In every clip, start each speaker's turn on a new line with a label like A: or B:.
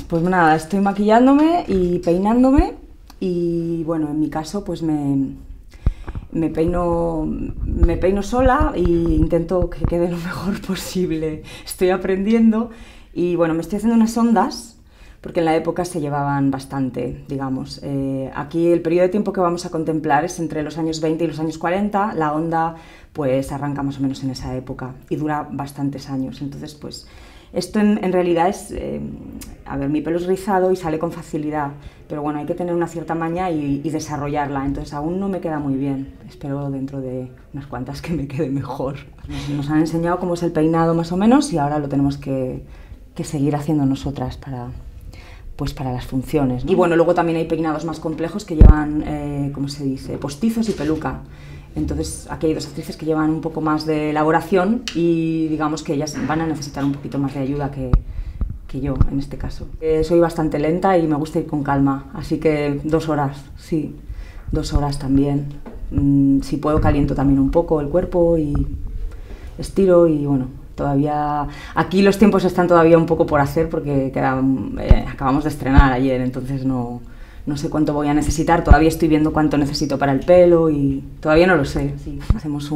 A: Pues nada, estoy maquillándome y peinándome y bueno, en mi caso pues me peino sola e intento que quede lo mejor posible. Estoy aprendiendo y bueno, me estoy haciendo unas ondas porque en la época se llevaban bastante, digamos. Aquí el periodo de tiempo que vamos a contemplar es entre los años 20 y los años 40, la onda pues arranca más o menos en esa época y dura bastantes años, entonces pues esto en realidad es, a ver, mi pelo es rizado y sale con facilidad, pero bueno, hay que tener una cierta maña y desarrollarla, entonces aún no me queda muy bien, espero dentro de unas cuantas que me quede mejor. Nos han enseñado cómo es el peinado más o menos y ahora lo tenemos que seguir haciendo nosotras para las funciones, ¿no? Y bueno, luego también hay peinados más complejos que llevan, ¿cómo se dice?, postizos y peluca. Entonces aquí hay dos actrices que llevan un poco más de elaboración y digamos que ellas van a necesitar un poquito más de ayuda que yo en este caso. Soy bastante lenta y me gusta ir con calma, así que 2 horas, sí, 2 horas también. Si puedo caliento también un poco el cuerpo y estiro y bueno, todavía aquí los tiempos están todavía un poco por hacer porque acabamos de estrenar ayer, entonces no sé cuánto voy a necesitar, todavía estoy viendo cuánto necesito para el pelo y todavía no lo sé. Sí, hacemos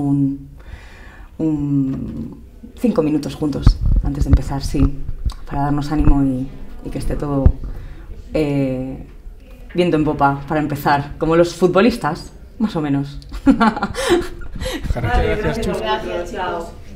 A: 5 minutos juntos antes de empezar, sí, para darnos ánimo y que esté todo viento en popa para empezar, como los futbolistas, más o menos.
B: Vale, gracias,
A: Gracias, chao.